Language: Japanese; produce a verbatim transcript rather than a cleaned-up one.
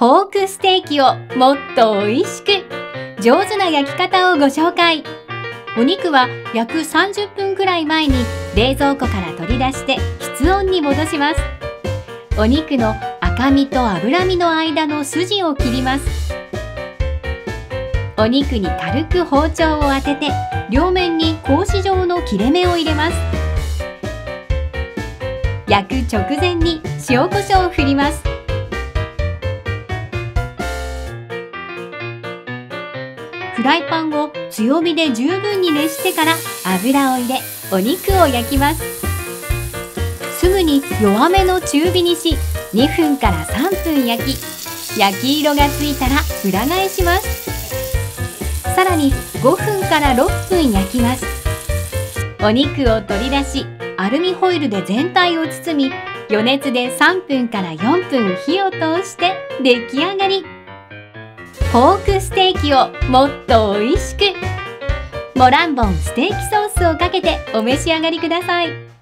ポークステーキをもっと美味しく、上手な焼き方をご紹介。お肉は焼くさんじゅっぷんくらい前に冷蔵庫から取り出して室温に戻します。お肉の赤身と脂身の間の筋を切ります。お肉に軽く包丁を当てて両面に格子状の切れ目を入れます。焼く直前に塩コショウを振ります。フライパンを強火で十分に熱してから油を入れ、お肉を焼きます。すぐに弱めの中火にし、にふんからさんぷん焼き、焼き色がついたら裏返します。さらにごふんからろっぷん焼きます。お肉を取り出し、アルミホイルで全体を包み、余熱でさんぷんからよんぷん火を通して出来上がり。ポークステーキをもっと美味しく、モランボンステーキソースをかけてお召し上がりください。